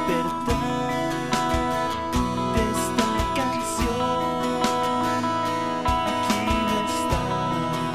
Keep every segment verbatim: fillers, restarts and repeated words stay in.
despertar de esta canción, aquí no estás.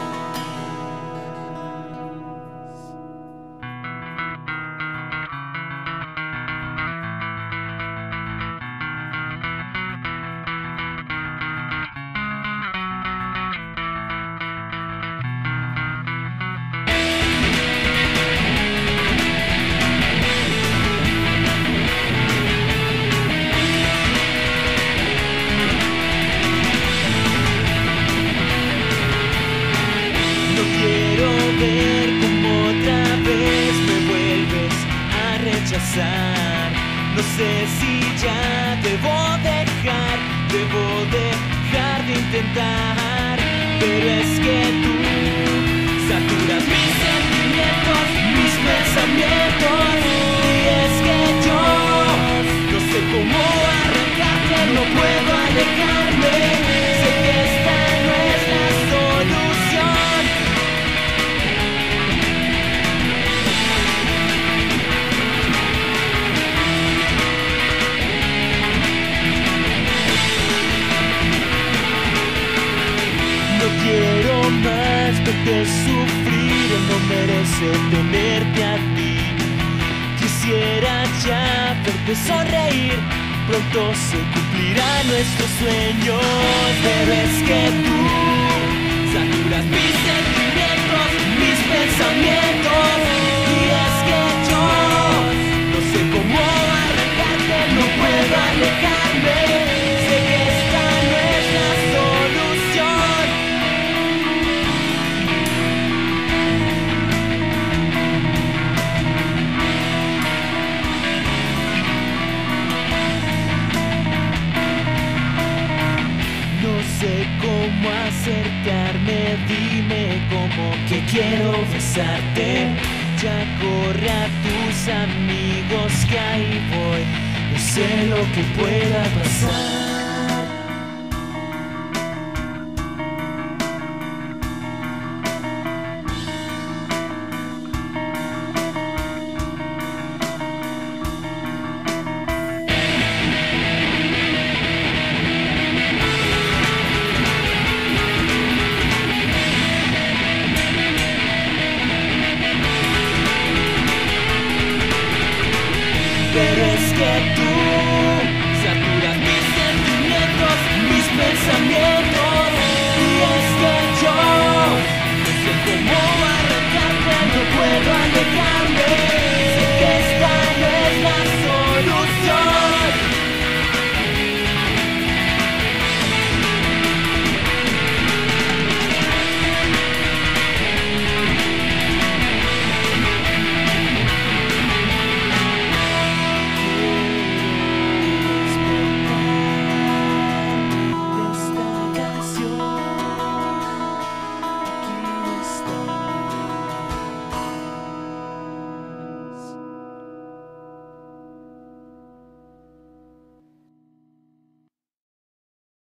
No quiero ver cómo otra vez me vuelves a rechazar. No sé si ya debo dejar, debo dejar de intentar, pero es que tú saturas mis sentimientos, mis pensamientos, y es que yo no sé cómo arrancarte, no puedo alejarme. Sé que esta no es la solución. No quiero más verte sufrir, él no merece tenerte a ti. Quisiera ya verte sonreír, pronto se cumplirá nuestro sueño. Pero es que tú saturas mis sentimientos, mis pensamientos, y es que yo no sé cómo arrancarte, no puedo alejarme. Sé que esta no es la solución. No sé cómo acercarme, dime cómo que quiero besarte. Ya corre a tus amigos que ahí voy, no sé lo que pueda pasar. Pero es que tú saturas mis sentimientos, mis pensamientos, y es que yo no sé cómo arrancarte, no puedo alejarme.